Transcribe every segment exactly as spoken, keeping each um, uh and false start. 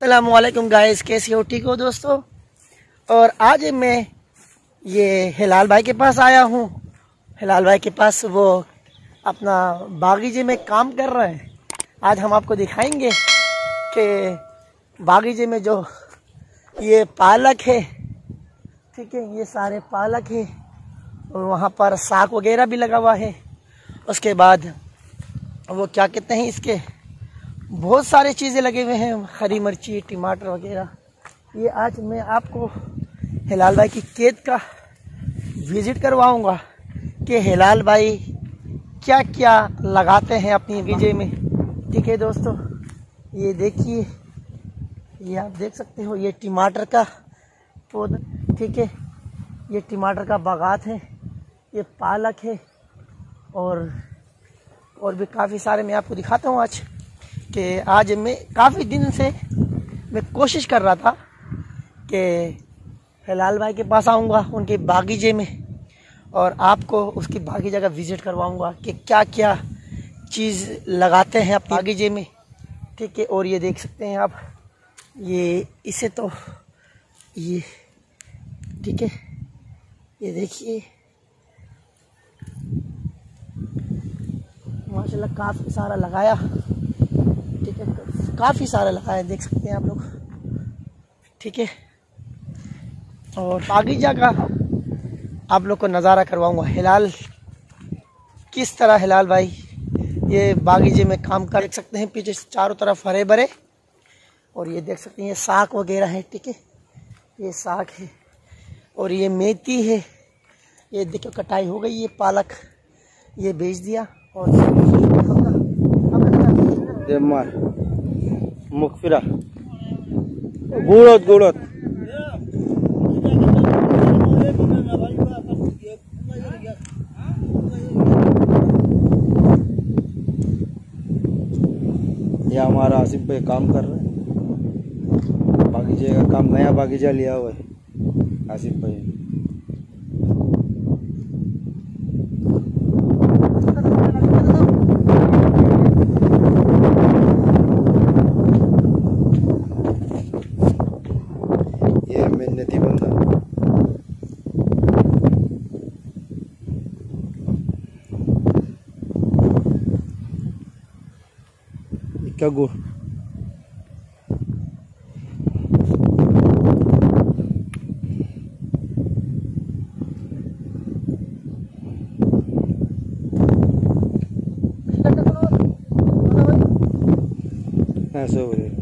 अस्सलामुअलैकुम गाइस, कैसे हो? ठीक हो दोस्तों? और आज मैं ये हिलाल भाई के पास आया हूँ। हिलाल भाई के पास वो अपना बागीचे में काम कर रहे हैं। आज हम आपको दिखाएंगे कि बागीचे में जो ये पालक है, ठीक है, ये सारे पालक है और वहाँ पर साग वगैरह भी लगा हुआ है। उसके बाद वो क्या कहते हैं, इसके बहुत सारे चीज़ें लगे हुए हैं, हरी मिर्ची, टमाटर वगैरह। ये आज मैं आपको हिलाल भाई की खेत का विज़िट करवाऊंगा कि हिलाल भाई क्या क्या लगाते हैं अपनी बागीचे में। ठीक है दोस्तों, ये देखिए, ये आप देख सकते हो, ये टमाटर का पौधा, ठीक है, ये टमाटर का बागात है, ये पालक है और और भी काफ़ी सारे मैं आपको दिखाता हूँ आज। कि आज मैं काफ़ी दिन से मैं कोशिश कर रहा था कि हिलाल भाई के पास आऊँगा उनके बागीचे में और आपको उसकी बागीचे का विज़िट करवाऊँगा कि क्या क्या चीज़ लगाते हैं आप बागीचे में। ठीक है, और ये देख सकते हैं आप, ये इसे तो ये ठीक है, ये देखिए माशाल्लाह काफ़ी सारा लगाया, ठीक है, काफ़ी सारा लगाया, देख सकते हैं आप लोग। ठीक है, और बागीचा का आप लोग को नज़ारा करवाऊंगा। हिलाल किस तरह हिलाल भाई ये बागीचे में काम कर, देख सकते हैं पीछे चारों तरफ हरे भरे, और ये देख सकते हैं ये साग वगैरह है। ठीक है, ये साग है और ये मेथी है, ये देखो कटाई हो गई, ये पालक ये बेच दिया। और देमार मुखफिरा गुड़त गुड़त ये हमारा आसिफ भाई काम कर रहे हैं, बागीचे का काम, नया बागीचा लिया हुआ है आसिफ भाई। ये मेहनती बंदा, क्या गुड़ ऐसे हो रही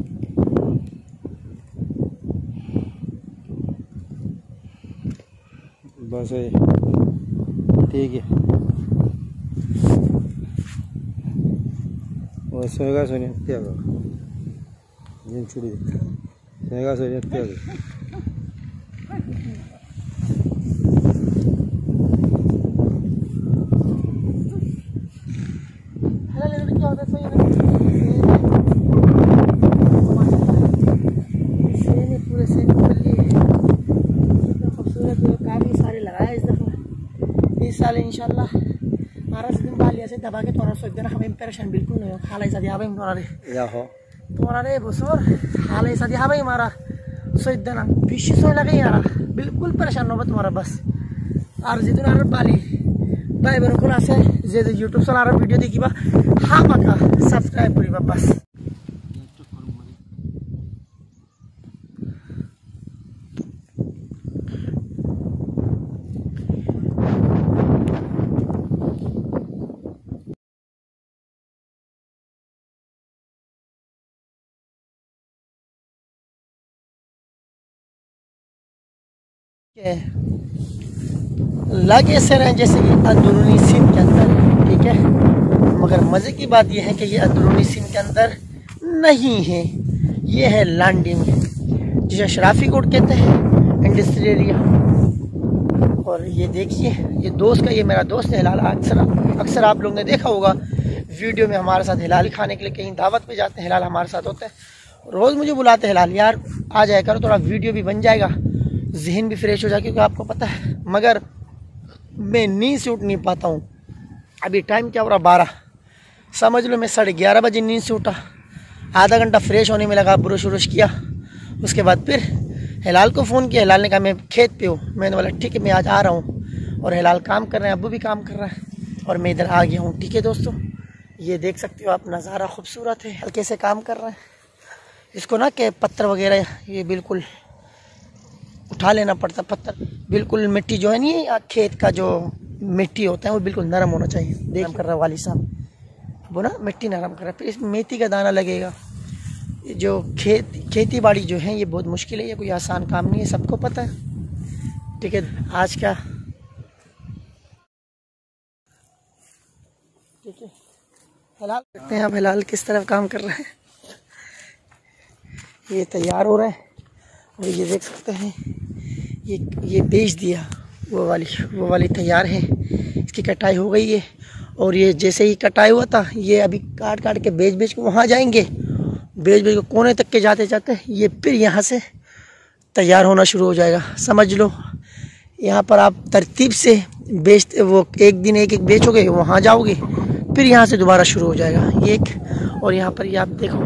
बस है, ठीक है। और सोएगा सोने क्या जिन छुड़ी सोएगा सोने क्या इस साल इंशाल्लाह हमारा दिन बालिया से दबा के तोरा सोच देना, हमें परेशान बिल्कुल नहीं हो। हाल ऐसा दिया भाई तोरा रे या हो तोरा रे बसोर, हाल ऐसा दिया भाई हमारा सोच देना बीस सौ लगे यार, बिल्कुल परेशान हो तुम्हारा बस। और जितने आर बाली भाई बहनों को से जे यूट्यूब से आर वीडियो देखी बा हाँ बाका सब्सक्राइब करी बस। लगे ऐसे रहें जैसे कि अंदरूनी सिम के अंदर, ठीक है, मगर मज़े की बात यह है कि ये अंदरूनी सिम के अंदर नहीं है, ये है लांडी में, जिसे शराफी कोट कहते हैं, इंडस्ट्रियल एरिया। और ये देखिए, ये दोस्त का, ये मेरा दोस्त है हिलाल। अक्सर अक्सर आप लोग ने देखा होगा वीडियो में हमारे साथ हिलाल खाने के लिए कहीं दावत पे जाते हैं, हिलाल हमारे साथ होता है, रोज़ मुझे बुलाते हैं हिलाल यार आ जाए करो, थोड़ा वीडियो भी बन जाएगा, जहन भी फ्रेश हो जाए, क्योंकि आपको पता है मगर मैं नींद से उठ नहीं पाता हूँ। अभी टाइम क्या हो रहा, बारह, समझ लो मैं साढ़े ग्यारह बजे नींद से उठा आधा घंटा फ्रेश होने में लगा, ब्रश व्रश किया। उसके बाद फिर हिलाल को फ़ोन किया। हिलाल ने कहा मैं खेत पे हूँ। मैंने बोला ठीक है मैं आज आ रहा हूँ। और हिलाल काम कर रहे हैं, अब्बू भी काम कर रहा है और मैं इधर आ गया हूँ। ठीक है दोस्तों, ये देख सकते हो आप, नज़ारा खूबसूरत है। हल्के से काम कर रहे हैं इसको ना कि पत्थर वगैरह ये बिल्कुल उठा लेना पड़ता। पत्थर बिल्कुल मिट्टी जो है नहीं, खेत का जो मिट्टी होता है वो बिल्कुल नरम होना चाहिए। देख कर रहा है वाली साहब, वो ना मिट्टी नरम कर रहा है। फिर इसमें मेथी का दाना लगेगा। जो खेत खेती बाड़ी जो है ये बहुत मुश्किल है, ये कोई आसान काम नहीं है, सबको पता है। ठीक है, आज का ठीक है हिलाल देखते हैं आप, हिलाल किस तरह काम कर रहे हैं। ये तैयार हो रहा है और ये देख सकते हैं ये ये बेच दिया। वो वाली वो वाली तैयार है, इसकी कटाई हो गई है। और ये जैसे ही कटाई हुआ था ये अभी काट काट के बेच बेच के वहाँ जाएंगे। बेच बेच के कोने तक के जाते जाते ये फिर यहाँ से तैयार होना शुरू हो जाएगा। समझ लो यहाँ पर आप तरतीब से बेचते, वो एक दिन एक एक बेचोगे, वहाँ जाओगे, फिर यहाँ से दोबारा शुरू हो जाएगा ये एक। और यहाँ पर ये आप देखो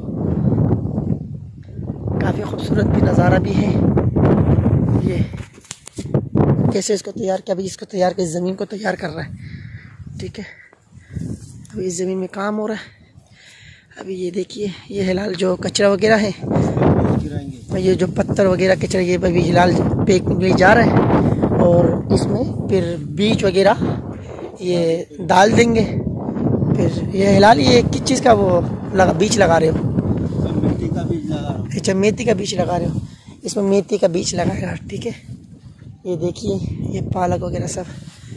काफ़ी खूबसूरत भी नज़ारा भी है। ये कैसे इसको तैयार किया, अभी इसको तैयार कर ज़मीन को तैयार कर रहा है। ठीक है, अभी इस ज़मीन में काम हो रहा है। अभी ये देखिए ये हिलाल जो कचरा वगैरह है, ये जो पत्थर वगैरह कचरा, ये अभी हिलाल फेंकने के लिए जा रहा है। और इसमें फिर बीज वगैरह ये डाल देंगे। फिर ये हिलाल ये किस चीज़ का वो लगा बीज लगा रहे हो? मेथी का बीज लगा रहा हूँ। अच्छा मेथी का बीज लगा रहे हो, इसमें मेथी का बीज लगाएगा। ठीक है, ये देखिए ये पालक वगैरह सब।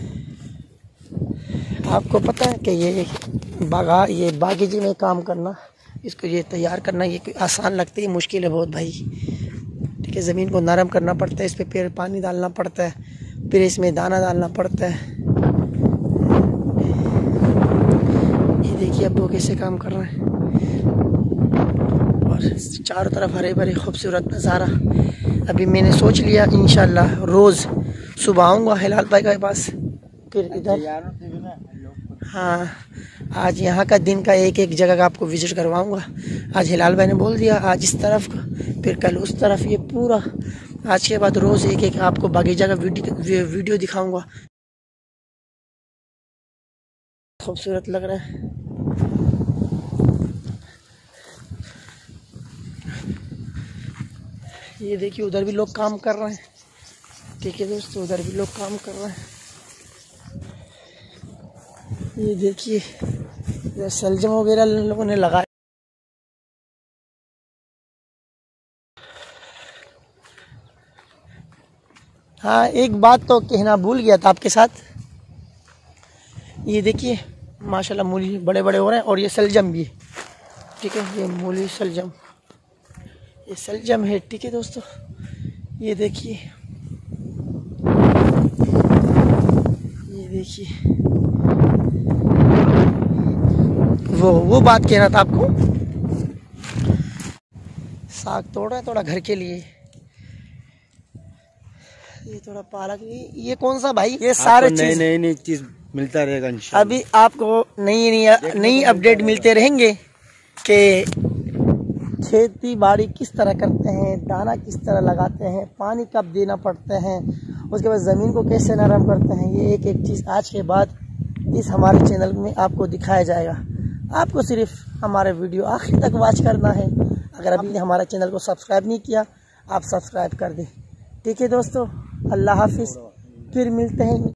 आपको पता है कि ये बागा ये बागीचे में काम करना, इसको ये तैयार करना ये कोई आसान लगती है, मुश्किल है बहुत भाई। ठीक है, ज़मीन को नरम करना पड़ता है, इस पर फिर पानी डालना पड़ता है, फिर इसमें दाना डालना पड़ता है। ये देखिए अब वो कैसे काम कर रहे हैं और चारों तरफ हरे भरे खूबसूरत नज़ारा। अभी मैंने सोच लिया इंशाल्लाह रोज़ सुबह आऊँगा हिलाल भाई के पास, फिर इधर हाँ आज यहाँ का दिन का एक एक जगह का आपको विजिट करवाऊँगा। आज हिलाल भाई ने बोल दिया आज इस तरफ का, फिर कल उस तरफ, ये पूरा आज के बाद रोज़ एक एक आपको बागीचा का वीडियो वीडियो दिखाऊँगा। खूबसूरत लग रहा है। ये देखिए उधर भी लोग काम कर रहे हैं। ठीक है दोस्तों, उधर भी लोग काम कर रहे हैं। ये देखिए सलजम वगैरह लोगों ने लगाया। हाँ एक बात तो कहना भूल गया था आपके साथ। ये देखिए माशाल्लाह मूली बड़े बड़े हो रहे हैं और ये सलजम भी है। ठीक है, ये मूली सलजम, ये सलजम है। ठीक है दोस्तों, ये देखिए ये देखिए वो वो बात कहना था आपको। साग तोड़ रहा है थोड़ा घर के लिए, ये थोड़ा पालक, ये कौन सा भाई, ये सारे नई नई नई चीज मिलता रहेगा इंशाल्लाह। अभी आपको नई नई नई अपडेट मिलते रहेंगे कि खेती बाड़ी किस तरह करते हैं, दाना किस तरह लगाते हैं, पानी कब देना पड़ता है, उसके बाद ज़मीन को कैसे नरम करते हैं। ये एक एक चीज़ आज के बाद इस हमारे चैनल में आपको दिखाया जाएगा। आपको सिर्फ हमारे वीडियो आखिर तक वॉच करना है। अगर अभी हमारे चैनल को सब्सक्राइब नहीं किया आप सब्सक्राइब कर दें। ठीक है दोस्तों, अल्लाह हाफिज़, फिर मिलते हैं।